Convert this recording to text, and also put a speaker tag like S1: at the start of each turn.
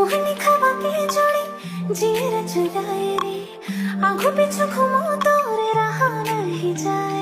S1: मोहनी खवा के जोड़ी जीर चुराए रे, आंखों पीछू घूमो तो रे रहा नहीं जाए।